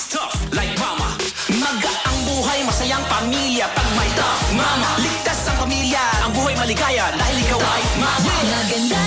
is tough like mama. Magaang buhay, masayang pamilya pag may tough mama. Ligtas ang pamilya, ang buhay maligaya dahil ikaw ay mama. Maganda